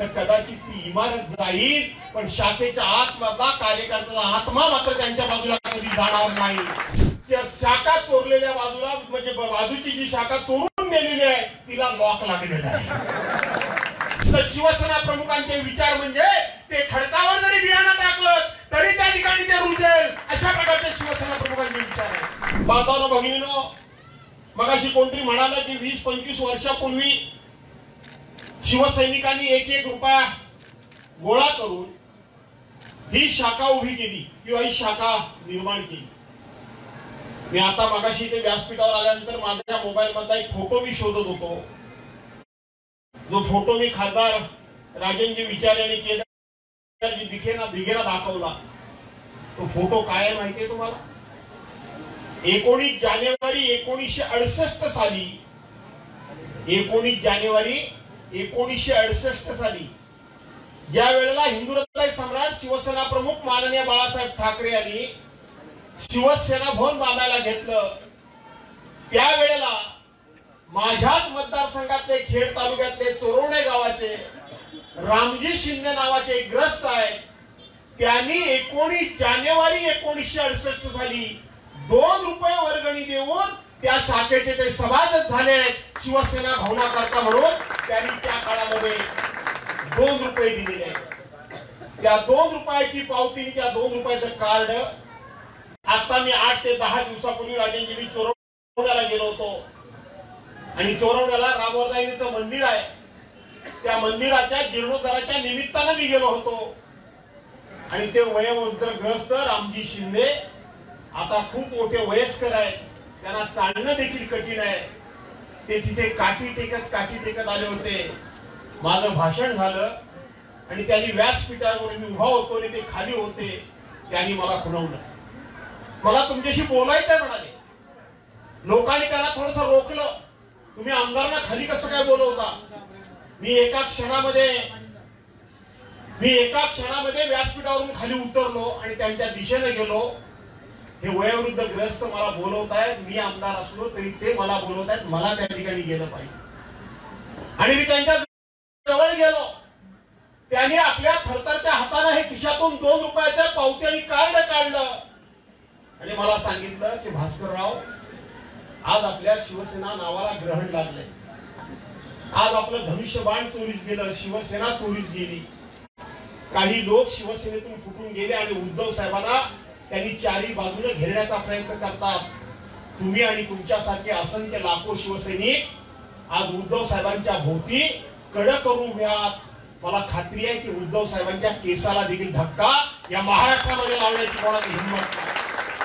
तर कदाचित ती इमारत जाईल, पण शाखेच्या आतमधला कार्यकर्त्याचा आत्मा मात्र त्यांच्या बाजूला कधी जाणार नाही. शाखा चोरलेल्या बाजूला म्हणजे बाजूची जी शाखा चोरून गेलेली आहे तिला लॉक लागलेला आहे. तर शिवसेना प्रमुखांचे विचार म्हणजे ते खडकावर जरी बियाणं टाकलं तरी त्या ठिकाणी ते रुजेल, अशा प्रकारचे शिवसेना प्रमुखांचे विचार आहेत. बांधवांनो भगिनीनो, मगाशी कोणतरी म्हणाला की 20-25 वर्षापूर्वी शिवसैनिकांनी 1-1 रुपया गोळा करून ही शाखा उभी केली किंवा ही शाखा निर्माण केली. मी आता मगाशी ते व्यासपीठावर आल्यानंतर माझ्या मोबाईल मधला एक फोटो मी शोधत होतो. जो फोटो मी खासदार राजेंद्र विचार यांनी केला दिघेना दाखवला. तो फोटो काय आहे माहितीये तुम्हाला? 19 जानेवारी 1968 साली 19 जानेवारी 1968 साली ज्या वेळेला हिंदुत्ववादी सम्राट शिवसेना प्रमुख माननीय बाळासाहेब ठाकरे यांनी शिवसेना भवन बांधायला घेतलं, त्यावेळेला माझ्याच मतदारसंघातले खेड तालुक्यातले चोरवणे गावाचे रामजी शिंदे नावाचे एक ग्रस्त आहेत. त्यांनी 19 जानेवारी 1968 साली 2 रुपये वर्गणी देऊन त्या शाखेचे ते सभासद झाले शिवसेना भवनाकरता म्हणून. त्यांनी त्या काळामध्ये 2 रुपये दिलेले आहेत. त्या 2 रुपयाची पावती, त्या 2 रुपयाचं कार्ड आता मी 8 ते 10 दिवसापूर्वी राजेंद्रजी चोरवण्याला गेलो होतो आणि चोरवण्याला रामवर्धाईचं मंदिर आहे, त्या मंदिराच्या जीर्णोद्धाराच्या निमित्तानं मी गेलो होतो. आणि ते वयोवृद्धग्रस्त रामजी शिंदे आता खूप मोठे वयस्कर आहेत, त्यांना चालणं देखील कठीण आहे. ते तिथे काठी टेकत आले होते. माझं भाषण झालं आणि त्यांनी व्यासपीठावर मी उभा होतो आणि ते खाली होते. त्यांनी मला खुणवलं, मला तुमच्याशी बोलायचंय म्हणाले. लोकांनी त्यांना थोडस रोखलं, तुम्ही आमदारांना खाली कसं काय बोलवता? मी एका क्षणामध्ये व्यासपीठावरून खाली उतरलो आणि त्यांच्या दिशेने गेलो. हे वयोवृद्ध ग्रस्त मला बोलवतायत, मी आमदार असलो तरी ते मला बोलवतायत, मला त्या ठिकाणी गेलं पाहिजे. आणि मी त्यांच्या जवळ गेलो. त्यांनी आपल्या थरथरत्या हाताने हे खिशातून 2 रुपयाच्या पावती आणि कार्ड काढलं आणि मला सांगितलं की भास्करराव, आज आपल्या शिवसेना नावाला ग्रहण लागलंय. आज आपलं धनुष्यबाण चोरीस गेलं, शिवसेना चोरीस गेली. काही लोक शिवसेनेतून फुटून गेले आणि उद्धव साहेबांना त्यांनी चारी बाजूने घेरण्याचा प्रयत्न करतात. तुम्ही आणि तुमच्यासारखे असंख्य लाखो शिवसैनिक आज उद्धव साहेबांच्या भोवती कडक करून उभ्या. मला खात्री आहे की उद्धव साहेबांच्या केसाला देखील धक्का या महाराष्ट्रामध्ये लावण्याची कोणाची हिंमत नाही.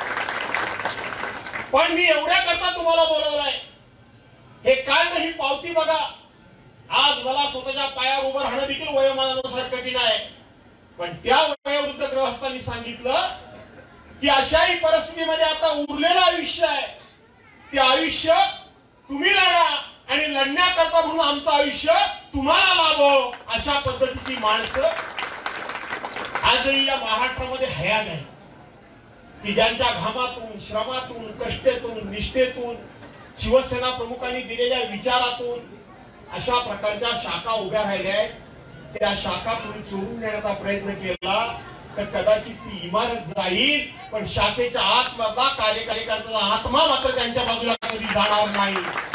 पण मी एवढ्या करता तुम्हाला बोलवलंय, हे कार्ड, ही पावती बघा. आज मला स्वतःच्या पायावर उभं राहणं देखील वयोमानानुसार कठीण आहे. पण त्या वयोवृद्ध ग्रहस्थांनी सांगितलं की अशाही परिस्थितीमध्ये आता उरलेलं आयुष्य आहे, ते आयुष्य तुम्ही लढा आणि लढण्याकरता म्हणून आमचं आयुष्य तुम्हाला लाभो. अशा पद्धतीची माणसं आजही या महाराष्ट्रामध्ये हयात आहे की ज्यांच्या घामातून, श्रमातून, कष्टातून, निष्ठेतून, शिवसेना प्रमुखांनी दिलेल्या विचारातून अशा प्रकारच्या शाखा उभ्या राहिल्या आहेत. त्या शाखा तुम्ही चोरून नेण्याचा प्रयत्न केला तर कदाचित ती इमारत जाईल, पण शाखेच्या आतमधला कार्यकर्त्याचा आत्मा मात्र त्यांच्या बाजूला कधी जाणार नाही.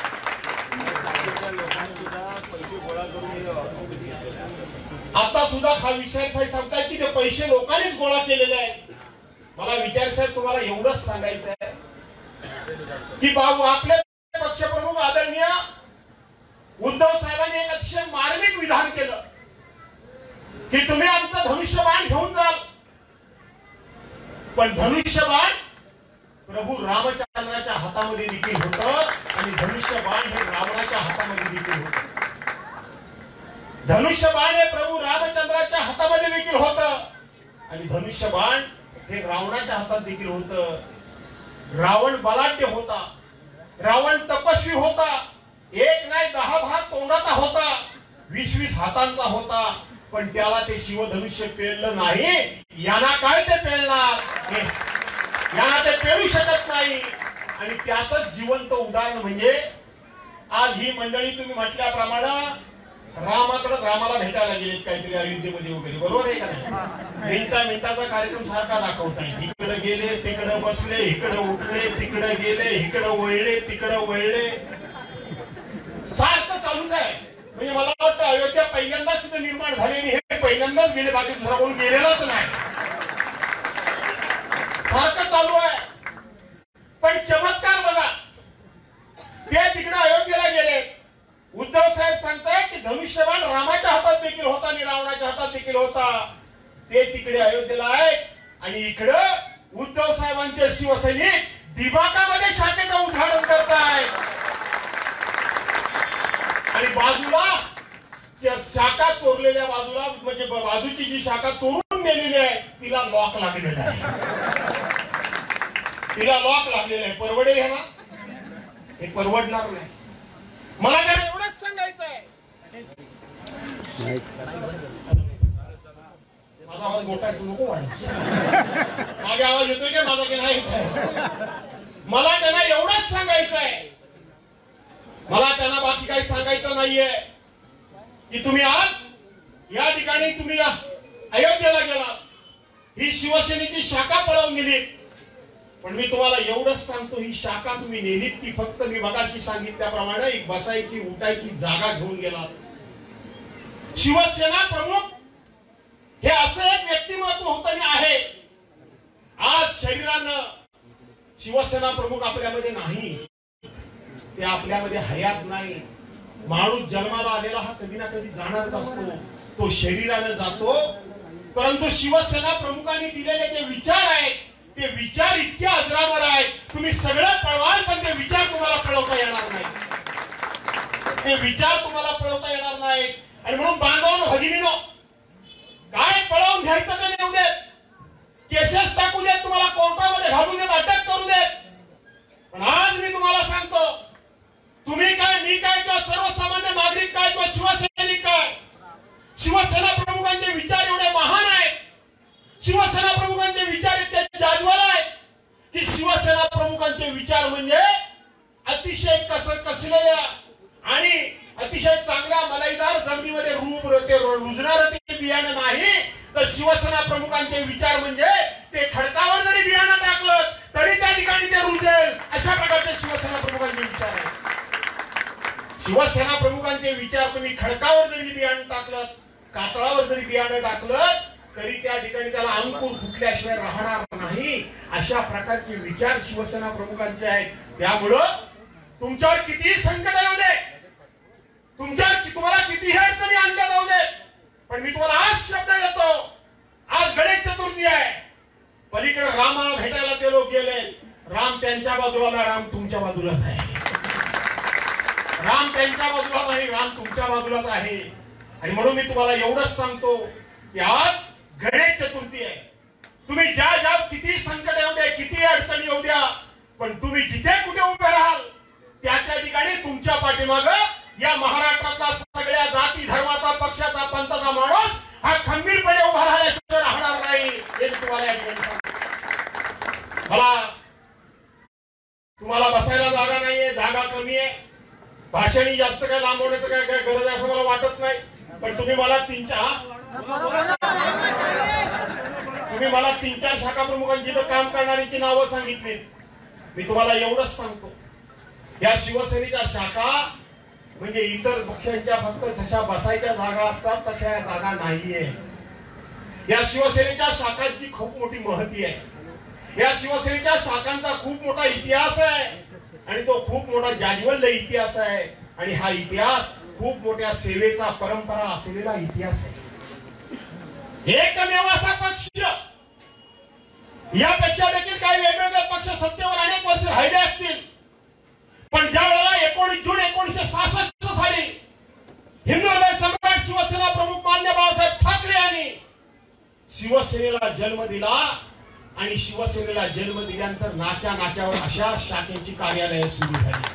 आता सुद्धा हा विषय सांगताय की ते पैसे लोकांनीच गोळा केलेले आहेत. मला विचार साहेब तुम्हाला एवढंच सांगायचं आहे की बाबू, आपले पक्षप्रमुख आदरणीय उद्धव साहेबांनी एक अतिशय मार्मिक विधान केलं की तुम्ही आमचं धनुष्यबाण घेऊन जाल, पण धनुष्यबाण प्रभू रामचंद्राच्या हातामध्ये देखील होतं आणि धनुष्यबाण हे रावणाच्या हातामध्ये देखील होतं. धनुष्यबाण हे प्रभू रामचंद्राच्या हातामध्ये देखील होतं आणि धनुष्यबाण हे रावणाच्या हातात देखील होतं. रावण बलाढ्य होता, रावण तपस्वी होता, 1 नाही 10 भाग तोंडाचा होता, 20-20 हातांचा होता, पण त्याला ते शिवधनुष्य पेललं नाही. यांना काय ते पेलणार? यांना ते पेलू शकत नाही. आणि त्यातच जिवंत उदाहरण म्हणजे आज ही मंडळी तुम्ही म्हटल्याप्रमाणे रामाला भेटायला गेलेत काहीतरी अयोध्येमध्ये वगैरे, बरोबर आहे का नाही? मिनिटाचा कार्यक्रम सारखा दाखवताय. इकडे गेले, तिकडे बसले, इकडे उठले, तिकडे गेले, इकडे वळले, तिकडे वळले, सारखं चालूच आहे. म्हणजे मला वाटतं अयोध्या पहिल्यांदाच तिथे निर्माण झाली आणि हे पहिल्यांदाच गेले, बाकी दुसरा कोण गेलेलाच नाही. सारखं चालू आहे. पण चमत्कार बघा, ते तिकडे अयोध्येला गेले. उद्धव साहेब सांगतायत की धनुष्यबाण रामाच्या हातात देखील होता आणि रावणाच्या हातात देखील होता. ते तिकडे अयोध्येला आहे आणि इकडं उद्धव साहेबांचे शिवसैनिक दिबाकामध्ये शाखेचं उद्घाटन करतायत आणि बाजूला शाखा चोरलेल्या बाजूला, म्हणजे बाजूची जी शाखा चोरून नेलेली आहे तिला लॉक लागलेला आहे. तिला लॉक लागलेलं आहे. परवडेल हे ना? हे परवडणार नाही. मला जरा एवढंच सांगायचं आहे. माझा आवाज मोठा आहे, तू नको वाढ. मागे आवाज येतोय का माझा की नाही? मला त्यांना एवढंच सांगायचं आहे. मला त्यांना बाकी काही सांगायचं नाहीये की तुम्ही आज या ठिकाणी तुम्ही अयोध्येला गेला, ही शिवसेनेची शाखा पळवून नेली. पण मी तुम्हाला एवढंच सांगतो, ही शाखा तुम्ही नेलीत की फक्त मी मगाशी सांगितल्याप्रमाणे एक बसायची उठायची जागा घेऊन गेला. शिवसेना प्रमुख हे असं एक व्यक्तिमत्व होतं आणि आहे. आज शरीरानं शिवसेना प्रमुख आपल्यामध्ये नाही, ते आपल्यामध्ये हयात नाही. माणूस जन्माला आलेला हा कधी ना कधी जाणारच असतो, तो शरीरानं जातो. परंतु शिवसेना प्रमुखांनी दिलेले जे विचार आहेत ते विचार इतके अजरामर आहेत, तुम्ही सगळं पळवाल पण ते विचार तुम्हाला पळवता येणार नाही. ते विचार तुम्हाला पळवता येणार नाही. आणि म्हणून बांधवांनो, भगिनीनो, काय पळवून घ्यायचं ते नेऊ देत, केसेस टाकू देत, तुम्हाला कोर्टामध्ये घालू देत, अटक करू देत. पण आज मी तुम्हाला सांगतो, तुम्ही काय, मी काय, किंवा सर्वसामान्य नागरिक काय, किंवा शिवसैनिक काय, शिवसेना प्रमुखांचे विचार एवढे महान आहेत, शिवसेना प्रमुखांचे विचार इतके जाज्वल आहेत की शिवसेना प्रमुखांचे विचार म्हणजे अतिशय कसलेल्या आणि अतिशय चांगल्या मलाईदार जमिनीमध्ये रुजणारं ते बियाणं नाही, तर शिवसेना प्रमुखांचे विचार म्हणजे ते खडकावर जरी बियाणं टाकलं तरी त्या ठिकाणी ते रुजेल, अशा प्रकारचे शिवसेना प्रमुखांचे विचार आहेत. शिवसेना प्रमुखांचे विचार तुम्ही खडकावर जरी बियाणं टाकलं, कातळावर जरी बियाणं टाकलं तरी त्या ठिकाणी त्याला अंकुर फुटल्याशिवाय राहणार नाही, अशा प्रकारचे विचार शिवसेना प्रमुखांचे आहेत. त्यामुळं तुमच्यावर किती संकट येऊ दे, तुम्हाला कितीही अडचणी आणल्या जाऊ दे, पण मी तुम्हाला आज शब्द देतो, आज गणेश चतुर्थी आहे, पलीकडे रामाला भेटायला ते लोक गेले, राम त्यांच्या बाजूला, राम तुमच्या बाजूलाच आहे. राम त्यांच्या बाजूला नाही, राम तुमच्या बाजूलाच आहे. आणि म्हणून मी तुम्हाला एवढंच सांगतो की आज गणेश चतुर्थी आहे. तुम्ही ज्या किती संकट येऊ द्या, किती अडचणी येऊ द्या, पण तुम्ही जिथे कुठे उभे राहाल त्या ठिकाणी तुमच्या पाठीमागं या महाराष्ट्रातला सगळ्या जाती धर्माचा, पक्षाचा, पंथाचा माणूस हा खंबीरपणे उभा राहिल्याशिवाय राहणार नाही, हे तुम्हाला या ठिकाणी सांगतो. मला तुम्हाला बसायला जागा नाहीये, जागा कमी आहे, भाषणी जास्त काय लांबवण्याचं काय गरज आहे असं मला वाटत नाही. पण तुम्ही मला तीन चार शाखा प्रमुखांची काम करणाऱ्यांची नावं सांगितली. मी तुम्हाला एवढंच सांगतो, या शिवसेनेच्या शाखा म्हणजे इतर पक्षांच्या फक्त जशा बसायच्या जागा असतात तशा या जागा नाहीये. या शिवसेनेच्या शाखांची खूप मोठी महती आहे. या शिवसेनेच्या शाखांचा खूप मोठा इतिहास आहे आणि तो खूप मोठा जाज्वल्य इतिहास आहे. आणि हा इतिहास खूप मोठ्या सेवेचा, परंपरा असलेला इतिहास आहे. एकमेव असा पक्ष, यापेक्षा देखील काही वेगवेगळे पक्ष सत्तेवर अनेक वर्ष राहिले असतील, पण ज्या वेळेला 19 जून 1966 साली हिंदू हृदय सम्राट शिवसेना प्रमुख मान्य बाळासाहेब ठाकरे यांनी शिवसेनेला जन्म दिला आणि शिवसेनेला जन्म दिल्यानंतर नाक्यावर अशा शाखेची कार्यालय सुरू झाली.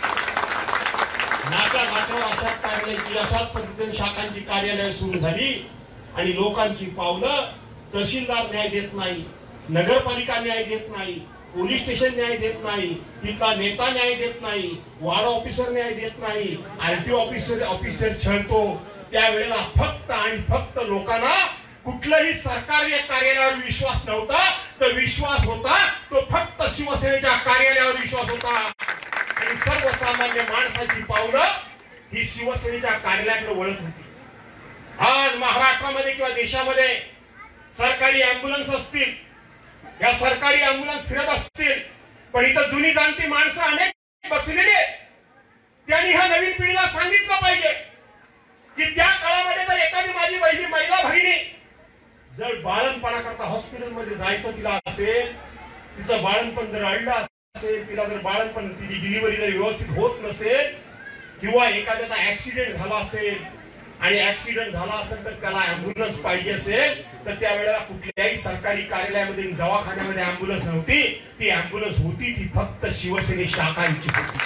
नाक्यावर अशाच कार्यालयाची, अशाच पद्धतीने शाखांची कार्यालय सुरू झाली आणि लोकांची पावलं, तहसीलदार न्याय देत नाही, नगरपालिका न्याय देत नाही, पोलीस स्टेशन न्याय देत नाही, तिथला नेता न्याय देत नाही, वार्ड ऑफिसर न्याय देत नाही, आरटीओ ऑफिसर छळतो, त्यावेळेला फक्त आणि फक्त लोकांना कुठलंही सरकारी कार्यालयावर विश्वास नव्हता, तर विश्वास होता तो फक्त शिवसेनेच्या कार्यालयावर विश्वास होता। आणि सर्वसामान्य माणसाची पावलं ही शिवसेनेच्या कार्यालयाकडे वळत होती। आज महाराष्ट्रामध्ये किंवा देशामध्ये सरकारी अँब्युलन्स असतील, या सरकारी अँब्युलन्स फिरत असतील, पण इथं जुनी जाणती माणसं अनेक बसलेली आहेत। त्यांनी ह्या नवीन पिढीला सांगितलं पाहिजे की त्या काळामध्ये जर एखादी माझी महिला बहिणी जर बाळंतपणा करता हॉस्पिटलमध्ये जायचं तिला असेल, तिचं बाळंतपण जर अडलं असेल, तिला जर बाळंतपण तिची डिलिव्हरी जर व्यवस्थित होत नसेल, किंवा एखाद्याचा ऍक्सिडेंट झाला असेल आणि ऍक्सिडेंट झाला असेल तर त्याला अँब्युलन्स पाहिजे असेल, तर त्यावेळेला कुठल्याही सरकारी कार्यालयामध्ये दवाखान्यामध्ये अँब्युलन्स नव्हती। ती अँब्युलन्स होती ती फक्त शिवसेने शाखांची होती।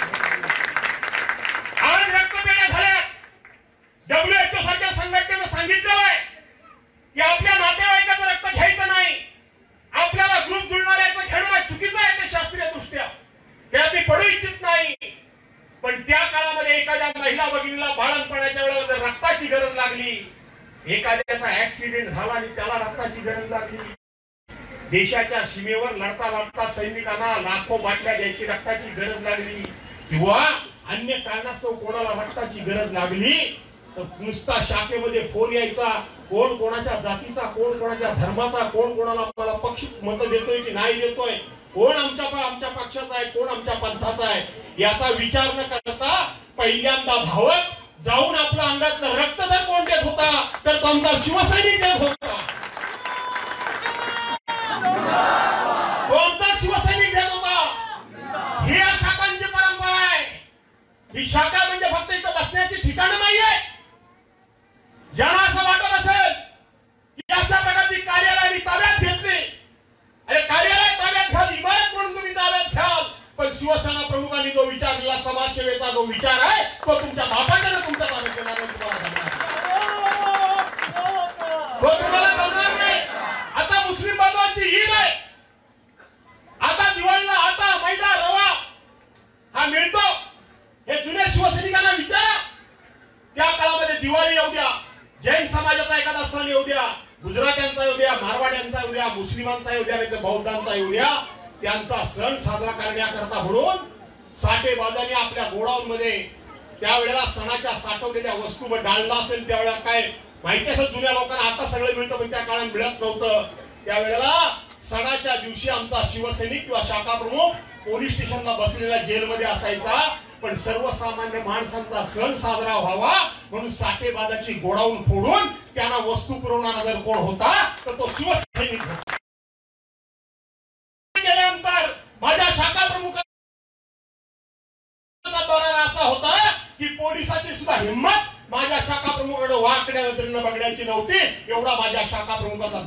आज रक्तपेढ्या झाल्या। WHO सारख्या संघटनेनं सांगितलेलं आहे की आपल्या नातेवाईकाचं रक्त घ्यायचं नाही, आपल्याला ग्रुप जुळणाऱ्याचं घेणं चुकीचं आहे ते शास्त्रीय दृष्ट्या, त्यात मी पडू इच्छित नाही। पण त्या काळामध्ये एखाद्या महिला भगिनीला बाळंतपणाच्या वेळेला जर रक्ताची गरज लागली, एखाद्याचा ऍक्सिडेंट झाला आणि त्याला रक्ताची गरज लागली, देशाच्या सीमेवर लढता लढता सैनिकांना लाखो बाटल्या द्यायची रक्ताची गरज लागली, किंवा अन्य कारणास्तव कोणाला रक्ताची गरज लागली, तर नुसता शाखेमध्ये फोन यायचा, कोण कोणाच्या जातीचा, कोण कोणाच्या धर्माचा, कोण कोणाला मला पक्ष मत देतोय की नाही देतोय, कोण आमच्या पक्षाचा आहे, कोण आमच्या पंथाचा आहे, याचा विचार न करता पहिल्यांदा धावत जाऊन आपल्या अंगातलं रक्त जर कोण देत होता तर तो आमचा शिवसैनिक देत होता। तो आमचा शिवसैनिक देत होता। ही या शाखांची परंपरा आहे। ही शाखा म्हणजे फक्त इथं बसण्याची ठिकाणं नाहीये। ज्यांना असं वाटत असेल की अशा प्रकारची कार्यालय ताब्यात घेतली, अरे कार्यालय ताब्यात घ्याल, इमारत म्हणून तुम्ही ताब्यात घ्याल, पण शिवसेना प्रमुखांनी जो विचार दिला, समाजसेवेचा जो विचार आहे, तो तुमच्या बापाकडे तुमच्या ताब्यात येणार नाही, तुम्हाला जमणार नाही। आता मुस्लिम बांधवांची ईद आहे, आता दिवाळीला आटा मैदा रवा हा मिळतो, हे जुन्या शिवसैनिकांना विचारा। त्या काळामध्ये दिवाळी येऊ द्या, जैन समाजाचा एखादा सण येऊ द्या, गुजरात्यांचा येऊ द्या, मारवाड्यांचा येऊ द्या, मुस्लिमांचा येऊ द्या, नाही तर बौद्धांचा येऊ द्या, त्यांचा सण साजरा करण्याकरता म्हणून साठेबाजांनी आपल्या गोडाऊन मध्ये त्यावेळेला सणाच्या साठवलेल्या वस्तू डाळला असेल, त्यावेळेला काय माहिती असेल जुन्या लोकांना, आता सगळं मिळतं पण त्या काळात मिळत नव्हतं। त्यावेळेला सणाच्या दिवशी आमचा शिवसैनिक किंवा शाखा प्रमुख पोलीस स्टेशनला बसलेला जेलमध्ये असायचा, पण सर्वसामान्य माणसांचा सण साजरा व्हावा म्हणून साठेबाजाची गोडाऊन फोडून त्यांना वस्तू पुरवणारा जर कोण होता तर तो शिवसैनिक होता। गेल्यानंतर माझ्या शाखा प्रमुखाचा दौरा असा होता की पोलिसाची सुद्धा हिंमत माझ्या शाखा प्रमुखाकडे वाकड्यानंतर बघण्याची नव्हती, एवढा माझ्या शाखा प्रमुखाचा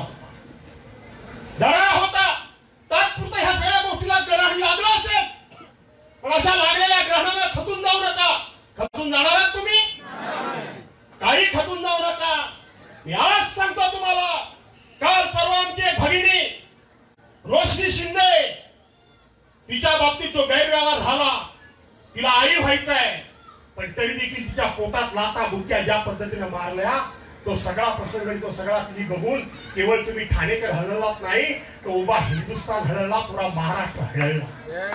दरारा होता। तात्पुरतं ह्या सगळ्या गोष्टीला ग्रहण लागलं असेल, पण अशा लागलेल्या ग्रहणाला खचून जाऊ नका। खचून जाणार आहात तुम्ही? काही खचून जाऊ नका। मी आज सांगतो तुम्हाला, काल परवा आमची एक भगिनी रोशनी शिंदे, तिच्या बाबतीत जो गैरव्यवहार झाला, तिला आई व्हायचंय, पण तरी देखील तिच्या पोटात लाथा बुक्या ज्या पद्धतीने मारल्या, तो सगळा प्रसंग तो सगळा तुम्ही बघून केवळ तुम्ही ठाणेकर हलवलात नाही, तो उभा हिंदुस्थान हलवला, पुरा महाराष्ट्र हलवला।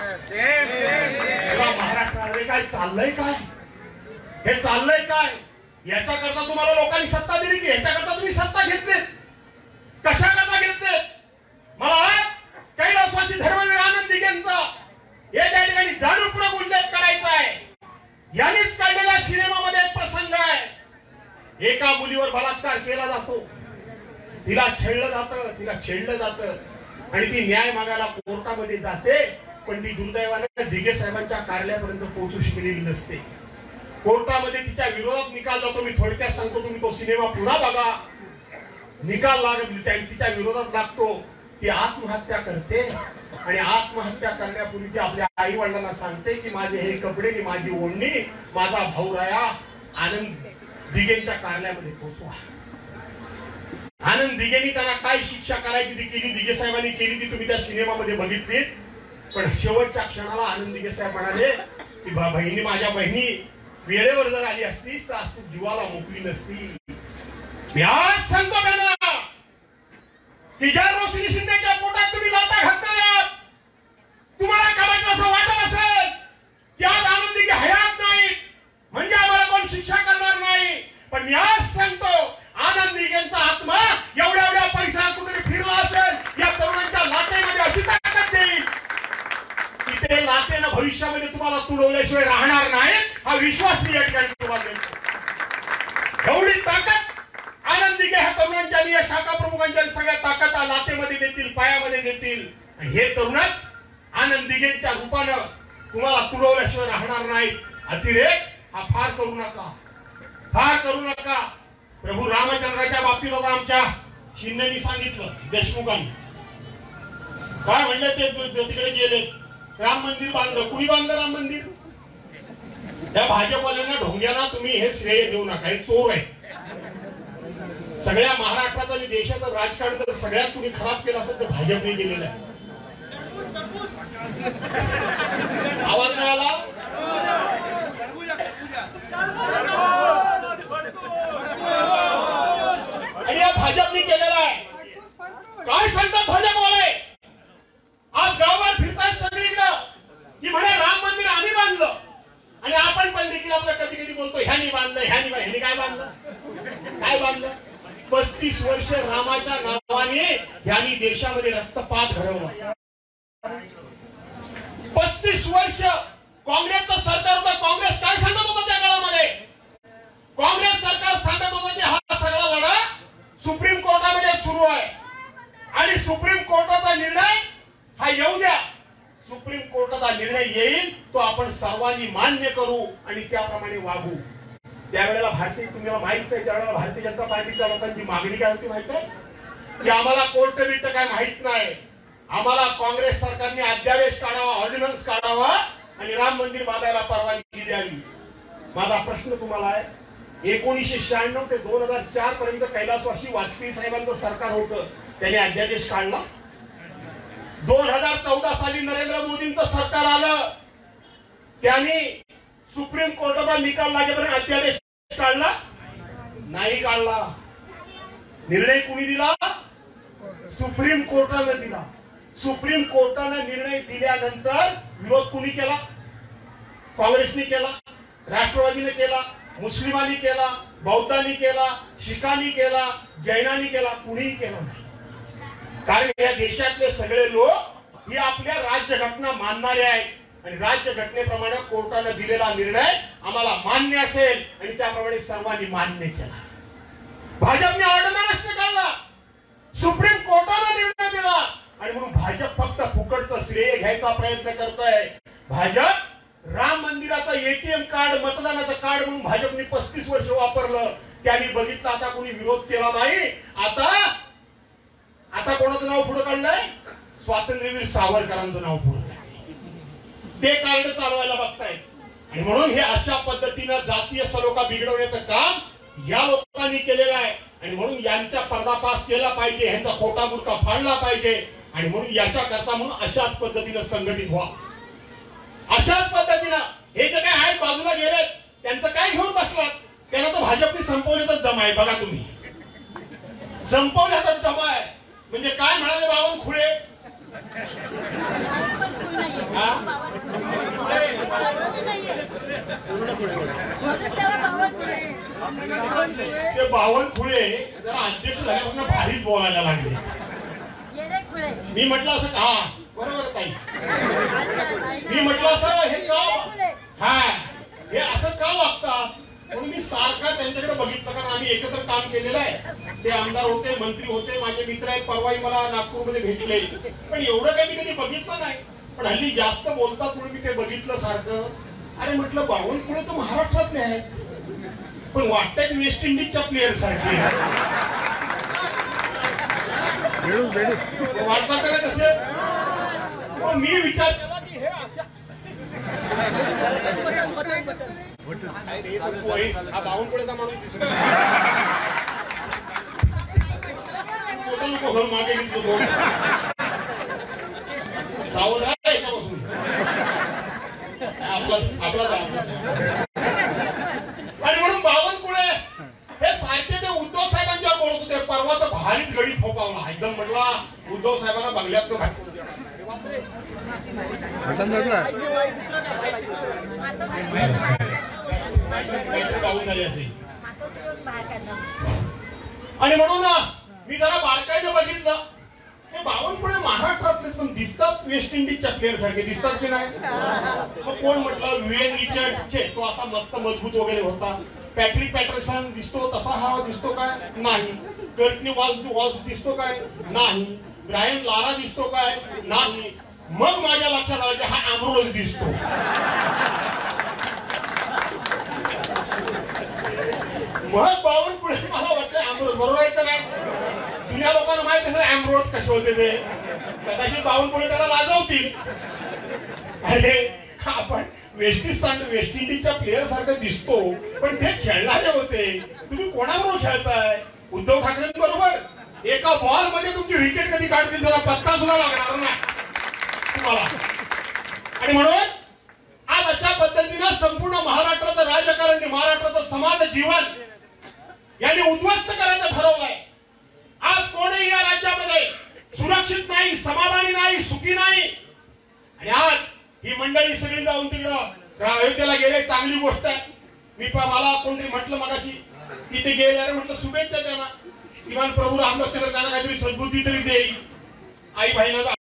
पुरा महाराष्ट्र हलवे। काय चाललंय, काय हे चाललंय काय? याच्याकरता तुम्हाला लोकांनी सत्ता दिली की याच्याकरता तुम्ही सत्ता घेतलीत? कशाकरता घेतलीत? मला आज कैलासवासी धर्मवीर आनंद दिघेंचा या ठिकाणी जाणीवपूर्वक उल्लेख करायचा आहे। यांनीच काढलेल्या सिनेमामध्ये एक प्रसंग आहे, एका मुलीवर बलात्कार केला जातो, तिला छेडलं जातं आणि ती न्याय मागायला कोर्टामध्ये जाते, पण ती दुर्दैवाने दिघे साहेबांच्या कार्यालयापर्यंत पोहोचू शकलेली नसते। कोर्टामध्ये तिच्या विरोधात निकाल जातो। मी थोडक्यात सांगतो, तुम्ही तो सिनेमा पुन्हा बघा। निकाल लागत तिच्या विरोधात लागतो, ती आत्महत्या करते आणि आत्महत्या करण्यापूर्वी ती आपल्या आई वडिलांना सांगते की माझे हे कपडे, माझी ओढणी, माझा भाऊ राया आनंद दिघेंच्या कार्यालयामध्ये पोहोचवा। आनंद दिघेंनी त्यांना काय शिक्षा करायची ती केली, दिघे साहेबांनी केली ती तुम्ही त्या सिनेमामध्ये बघितली। पण शेवटच्या क्षणाला आनंद दिघे साहेब म्हणाले की बहिणी, माझ्या बहिणी वेळेवर जर आली असतीस तर आज तू जीवाला मोकली नसती. मी आज सांगतो त्यांना की ज्या रोशनी शिंदेच्या पोटात तुम्ही लाथा घातल्यात, तुम्हाला करायचं असं वाटत असेल की आज आनंदी की हयात नाही म्हणजे आम्हाला कोण शिक्षा करणार नाही. पण मी आज सांगतो आनंदी यांचा आत्मा एवढ्या एवढ्या पैसा कुठे फिरला असेल या तरुणांच्या लाटेमध्ये अशी ताकद देईल की ते लाटेनं भविष्यामध्ये तुम्हाला तुडवल्याशिवाय राहणार नाही. हा विश्वास मी या ठिकाणी तुम्हाला देतो. एवढी ताकद आनंदी ह्या तरुणांच्या या शाखा प्रमुखांच्या सगळ्या ताकद लाटेमध्ये देतील, पायामध्ये देतील. आणि हे तरुणच आनंदीगेच्या रूपानं तुम्हाला तुडवल्याशिवाय राहणार नाही. अतिरेक हा फार करू नका, फार करू नका. प्रभू रामचंद्राच्या बाबतीत होता आमच्या शिंदेनी सांगितलं, देशमुखांनी काय म्हणलं, ते तिकडे गेले राम मंदिर बांधलं. कुणी बांधलं राम मंदिर? त्या भाजपवाल्यांना ढोंग्यांना तुम्ही हे श्रेय देऊ नका, हे चोर आहे. सगळ्या महाराष्ट्रात आणि देशाचं राजकारण जर सगळ्यात कुणी खराब केलं असेल तर भाजपने केलेलं आहे. आवाज नाही आला? आणि या भाजपने केलेला आहे. काय सांगतात भाजपवाले? आज गावावर फिरतायत सगळीकडं की म्हणे राम मंदिर आम्ही बांधलं आणि आपण पण देखील आपलं कधी कधी बोलतो ह्यानी बांधलं, ह्यानी काय बांधलं, काय बांधलं? 35 वर्ष रामाच्या नावाने ह्यांनी देशामध्ये रक्तपात घडवला. 35 वर्ष काँग्रेसचं सरकार होतं. काँग्रेस काय सांगत होतं त्या काळामध्ये? काँग्रेस सरकार सांगत होतं की हा सगळा लढा सुप्रीम कोर्टामध्ये सुरू आहे आणि सुप्रीम कोर्टाचा निर्णय हा येऊ द्या. सुप्रीम कोर्टाचा निर्णय येईल तो आपण सर्वांनी मान्य करू आणि त्याप्रमाणे वागू. त्यावेळेला तुम्हाला माहित नाही, त्यावेळेला भारतीय जनता पार्टीच्या लोकांची मागणी काय होती माहित आहे? की आम्हाला कोर्ट बिट काय माहित नाही, आम्हाला काँग्रेस सरकारने अध्यादेश काढावा, ऑर्डिनन्स काढावा आणि राम मंदिर बांधायला परवानगी द्यावी. माझा प्रश्न तुम्हाला आहे, 1996 ते 2004 पर्यंत कैलासवासी वाजपेयी साहेबांचं सरकार होतं, त्याने अध्यादेश काढला. 2014 साली नरेंद्र मोदींचं सरकार आलं, त्यांनी सुप्रीम कोर्टाचा निकाल लागेपर्यंत अध्यादेश काढला नाही? काढला. निर्णय कुणी दिला? सुप्रीम कोर्टानं दिला. सुप्रीम कोर्टानं निर्णय दिल्यानंतर विरोध कुणी केला? काँग्रेसने केला, राष्ट्रवादीने केला, मुस्लिमांनी केला, बौद्धांनी केला, शिखांनी केला, जैनांनी केला, कुणीही केला नाही. कारण या देशातले सगळे लोक ही आपल्या राज्यघटना मानणारे आहेत आणि राज्यघटनेप्रमाणे कोर्टाने दिलेला निर्णय आम्हाला मान्य असेल आणि त्याप्रमाणे सर्वांनी मान्य केला. भाजपने ऑर्डिनन्स काढला, सुप्रीम कोर्टाने निर्णय दिला आणि म्हणून भाजप फक्त फुकटचं श्रेय घ्यायचा प्रयत्न करतोय. भाजप राम मंदिराचा एटीएम कार्ड, मतदानाचं कार्ड म्हणून भाजपने 35 वर्ष वापरलं. त्यांनी बघितलं आता कोणी विरोध केला नाही. आता कोणाचं नाव पुढे काढलंय? स्वातंत्र्यवीर सावरकरांचं नाव पुढे ते कार्ड चालवायला बघतायत. आणि म्हणून हे अशा पद्धतीनं जातीय सलोखा बिघडवण्याचं काम या लोकांनी केलेलं आहे आणि म्हणून यांचा पर्दाफाश केला पाहिजे, ह्यांचा खोटा बुरका फाडला पाहिजे आणि म्हणून याच्या करता म्हणून अशाच पद्धतीनं संघटित व्हा. अशाच पद्धतीनं हे जे काय आहेत बाजूला गेले त्यांचं काय घेऊन बसलात? त्यांना तर भाजपने संपवण्यातच जमा आहे. बघा तुम्ही, संपवण्यातच जमा आहे. म्हणजे काय म्हणाले बावनकुळे? ते बावनकुळे जरा अध्यक्ष झाल्यापासून भारीच बोलायला लागले. मी म्हटलं असं का? बरोबर ताई, मी म्हटलं असं हे का हे असं का वागतात म्हणून मी सारखा त्यांच्याकडे बघितलं. कारण आम्ही एकत्र काम केलेलं आहे. ते आमदार होते, मंत्री होते, माझे मित्र आहेत, परवाही मला नागपूरमध्ये भेटले. पण एवढं काही मी कधी बघितलं नाही. पण हल्ली जास्त बोलतात म्हणून मी ते बघितलं सारखं. अरे म्हटलं बावनकुळे तर महाराष्ट्रातले आहेत पण वाटतंय वेस्ट इंडिजच्या प्लेअर सारखे वाटतात ना तसे. मी विचार केला की हे अशा हा बावनकुळेचा माणूस दिसतो घर मागे घेतलो सावध आहे याच्यापासून आपला भारीच गडी फोपावला एकदम. म्हटला उद्धव साहेबांना बंगल्यात तो आणि म्हणून मी जरा बारकाईने बघितलं हे बावनकुळे महाराष्ट्रातले पण दिसतात वेस्ट इंडिजच्या प्लेअर सारखे दिसतात की नाही. मग कोण म्हटलं विवेन रिचर्ड तो असा मस्त मजबूत वगैरे होता. पॅट्रिक पॅटरसन दिसतो तसा हा दिसतो काय नाही. कर्टनी वॉल्स दिसतो काय नाही. ब्रायन लारा दिसतो काय नाही. मग माझ्या लक्षात आलं की हा अमरोज दिसतो. मग बावनकुळे मला वाटतं अमरोज बरोबर आहे का नाही. जुन्या लोकांना माहित असेल अमरोज कसे होते ते. कदाचित बावनकुळे त्याला लाजवतील. अरे आपण वेस्ट इंडिजच्या प्लेअर सारखं दिसतो पण ते खेळणारे होते. तुम्ही कोणाबरोबर खेळताय. उद्धव ठाकरेंबरोबर. एका बॉल मध्ये तुमची विकेट कधी काढतील त्याला पत्ता सुद्धा लागणार नाही तुम्हाला. आणि म्हणून आज अशा पद्धतीनं संपूर्ण महाराष्ट्राचं राजकारण महाराष्ट्राचं समाज जीवन यांनी उद्ध्वस्त करायचं ठरवलंय. आज कोणीही या राज्यामध्ये सुरक्षित नाही, समाधानी नाही, सुखी नाही. आणि आज ही मंडळी सगळी जाऊन तिकडं अयोध्येला गेले चांगली गोष्ट आहे. मला कोणतरी म्हटलं मगाशी की ते गेले. म्हटलं शुभेच्छा त्यांना. किमान प्रभू रामचंद्र त्यांना काहीतरी सद्बुद्धी तरी देईल. आई बहिणा